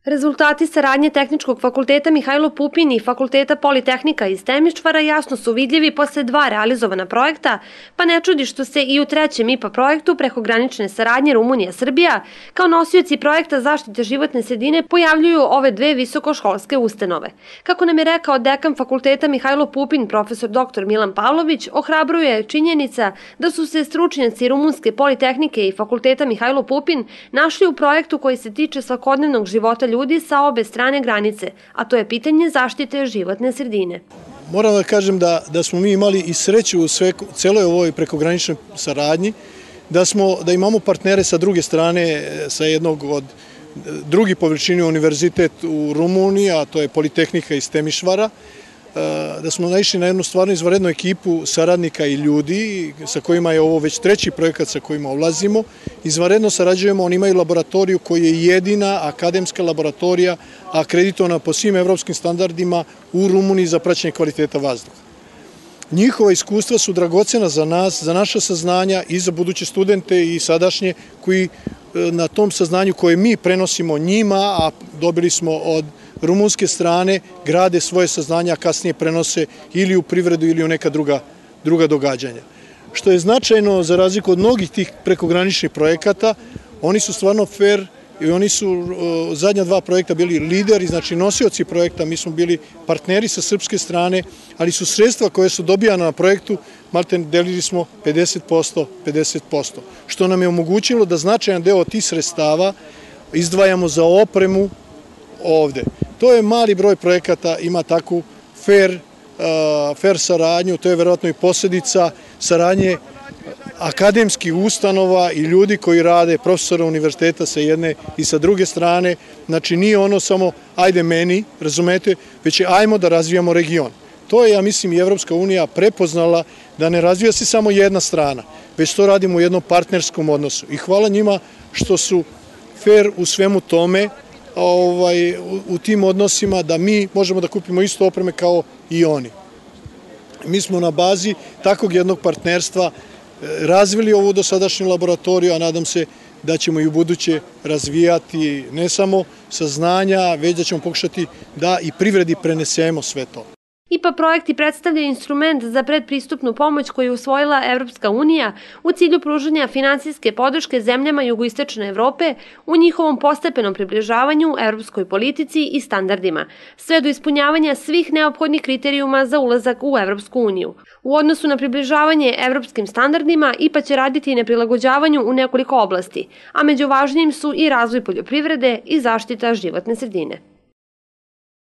Rezultati saradnje Tehničkog fakulteta Mihajlo Pupin i Fakulteta Politehnika iz Temišvara jasno su vidljivi posle 2 realizovana projekta, pa ne čudi što se i u 3. IPA projektu prekogranične saradnje Rumunija-Srbija kao nosioci projekta zaštite životne sredine pojavljuju ove 2 visokoškolske ustanove. Kako nam je rekao dekan Fakulteta Mihajlo Pupin, profesor dr. Milan Pavlović, ohrabruje činjenica da su se stručnjaci Rumunske Politehnike i Fakulteta Mihajlo Pupin našli u projektu koji se tiče svakodnevnog života ljudi sa obe strane granice, a to je pitanje zaštite životne sredine. Moram da kažem da smo mi imali i sreću u celoj ovoj prekograničnoj saradnji, da imamo partnere sa druge strane, sa jednog od drugi po veličini univerzitet u Rumuniji, a to je Politehnika iz Temišvara, da smo naišli na jednu stvarno izvanrednu ekipu saradnika i ljudi sa kojima je ovo već 3. projekat sa kojima ulazimo. Izvanredno sarađujemo, oni imaju laboratoriju koja je jedina akademska laboratorija akreditovana po svim evropskim standardima u Rumuniji za praćenje kvaliteta vazduha. Njihova iskustva su dragocena za nas, za naša saznanja i za buduće studente i sadašnje koji na tom saznanju koje mi prenosimo njima, a dobili smo od rumunske strane, grade svoje saznanja, a kasnije prenose ili u privredu ili u neka druga događanja. Što je značajno za razliku od mnogih tih prekograničnih projekata, oni su stvarno fair i oni su zadnja 2 projekta bili lideri, znači nosioci projekta, mi smo bili partneri sa srpske strane, ali su sredstva koje su dobijana na projektu, maltene delili smo 50%, što nam je omogućilo da značajan deo tih sredstava izdvajamo za opremu ovde. To je mali broj projekata, ima takvu fair saradnju, to je verovatno i posledica saradnje akademskih ustanova i ljudi koji rade, profesora univerziteta sa jedne i sa druge strane. Znači nije ono samo ajde meni, razumete, već je ajmo da razvijamo region. To je, ja mislim, i Evropska unija prepoznala da ne razvija se samo jedna strana, već to radimo u jednom partnerskom odnosu. I hvala njima što su fair u svemu tome, u tim odnosima da mi možemo da kupimo isto opreme kao i oni. Mi smo na bazi takvog jednog partnerstva razvili ovu dosadašnju laboratoriju, a nadam se da ćemo i u buduće razvijati ne samo saznanja, već da ćemo pokušati da i privredi prenesemo sve to. IPA projekti predstavlja instrument za predpristupnu pomoć koju je usvojila Evropska unija u cilju pružanja finansijske podrške zemljama jugoistočne Evrope u njihovom postepenom približavanju evropskoj politici i standardima, sve do ispunjavanja svih neophodnih kriterijuma za ulazak u Evropsku uniju. U odnosu na približavanje evropskim standardima, IPA će raditi i na prilagođavanju u nekoliko oblasti, a među važnijim su i razvoj poljoprivrede i zaštita životne sredine.